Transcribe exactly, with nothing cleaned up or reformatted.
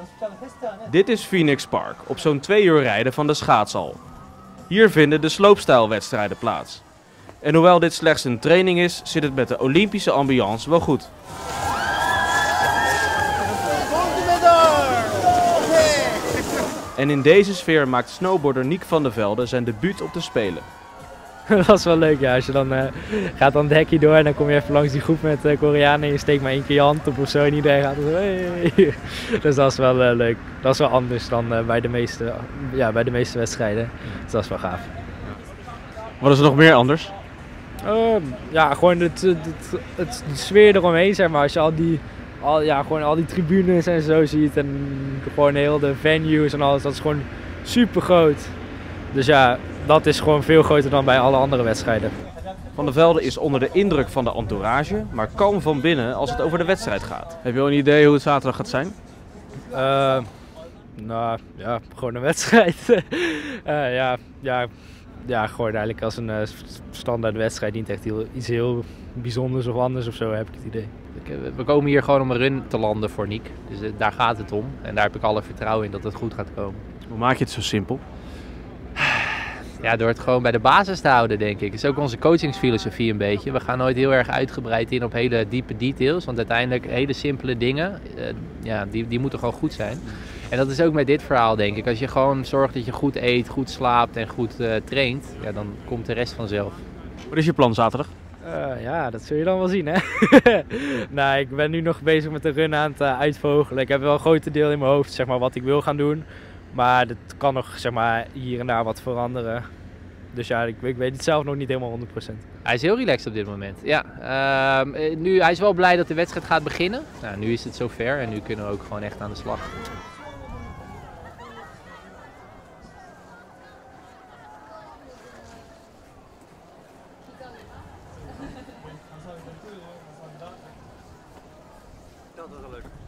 Dit is Phoenix Park, op zo'n twee uur rijden van de schaatshal. Hier vinden de sloopstijlwedstrijden plaats. En hoewel dit slechts een training is, zit het met de Olympische ambiance wel goed. En in deze sfeer maakt snowboarder Niek van der Velde zijn debuut op de Spelen. Dat is wel leuk, ja. Als je dan uh, gaat dan het hekje door en dan kom je even langs die groep met uh, Koreanen en je steekt maar één keer je hand op of zo en iedereen gaat zo, hey. Dus dat is wel uh, leuk. Dat is wel anders dan uh, bij, de meeste, ja, bij de meeste wedstrijden. Dus dat is wel gaaf. Wat is er nog meer anders? Uh, ja, gewoon het, het, het, het, de sfeer eromheen, zeg maar. Als je al die, al, ja, gewoon al die tribunes en zo ziet en gewoon heel de venues en alles, dat is gewoon super groot. Dus ja, dat is gewoon veel groter dan bij alle andere wedstrijden. Van der Velde is onder de indruk van de entourage, maar kalm van binnen als het over de wedstrijd gaat. Heb je al een idee hoe het zaterdag gaat zijn? Uh, nou ja, gewoon een wedstrijd. uh, ja, ja, ja, gewoon eigenlijk als een uh, standaard wedstrijd, niet echt heel, iets heel bijzonders of anders of zo, heb ik het idee. We komen hier gewoon om een run te landen voor Niek. Dus uh, daar gaat het om. En daar heb ik alle vertrouwen in dat het goed gaat komen. Hoe maak je het zo simpel? Ja, door het gewoon bij de basis te houden, denk ik. Dat is ook onze coachingsfilosofie een beetje. We gaan nooit heel erg uitgebreid in op hele diepe details. Want uiteindelijk hele simpele dingen, uh, ja, die, die moeten gewoon goed zijn. En dat is ook met dit verhaal, denk ik. Als je gewoon zorgt dat je goed eet, goed slaapt en goed uh, traint, ja, dan komt de rest vanzelf. Wat is je plan zaterdag? Uh, ja, dat zul je dan wel zien, hè? Nou, ik ben nu nog bezig met de run aan het uh, uitvogelen. Ik heb wel een grote deel in mijn hoofd, zeg maar, wat ik wil gaan doen. Maar het kan nog, zeg maar, hier en daar wat veranderen. Dus ja, ik, ik weet het zelf nog niet helemaal honderd procent. Hij is heel relaxed op dit moment. Ja, uh, nu, hij is wel blij dat de wedstrijd gaat beginnen. Nou, nu is het zover en nu kunnen we ook gewoon echt aan de slag. Dat is wel leuk.